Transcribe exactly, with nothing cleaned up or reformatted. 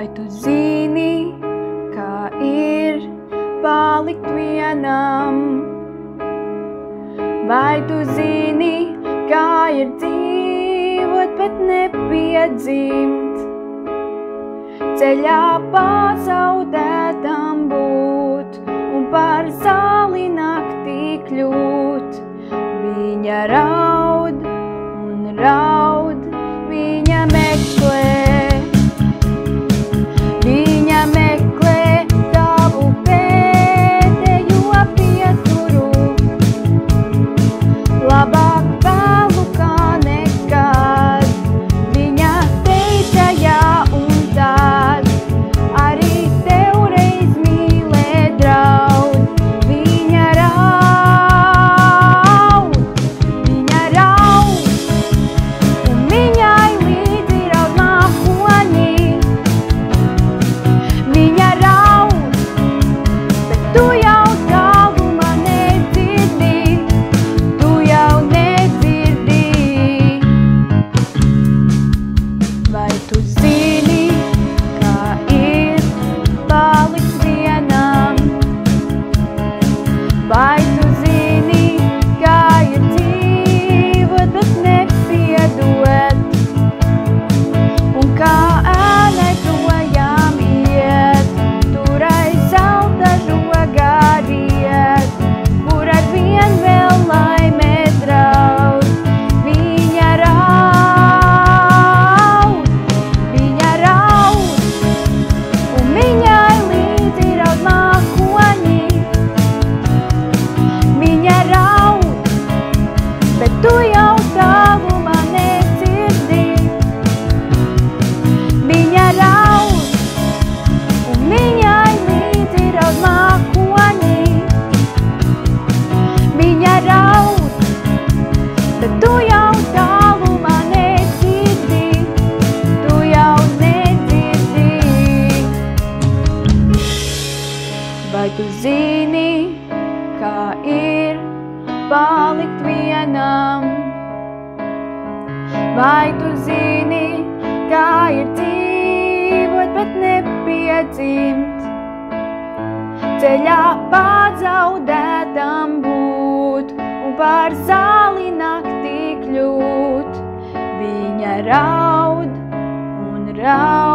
Vai tu zini, kā ir palikt vienam? Vai tu zini, kā ir dzīvot, bet nepiedzimt? Ceļā pazaudētam būt un par zāli naktī kļūt. Viņa raud un raud, viņa meklē. Viņa meklē tavu pēdējo pieturu. Labāk vēlu kā nekad. Viņa teica jā un tad. Arī tev reiz mīlēt draud. Viņa raud, viņa raud, un viņai līdzi raud mākoņi. Viņa raud, bet tu jau tālumā nedzirdi, tu jau nedzirdi. Vai tu zini, kā ir palikt vienam? Vai tu zini, kā ir dzīvot, bet nepiedot? Un kā ēnai projām iet, tur aiz zelta žoga riet, kur arvien vēl laime draud. Viņa raud, viņa raud, un viņai līdzi raud mākoņi. Viņa raud, bet tu jau tālumā nedzirdi. Viņa raud, un viņai līdzi raud mākoņi. Viņa raud, bet tu jau tālumā nedzirdi, tu jau nedzirdi. Vai tu zini, kā ir palikt vienam? Vai tu zini, kā ir dzīvot, bet nepiedzimt? Ceļā pazaudētam būt un par zāli naktī kļūt. Viņa raud un raud.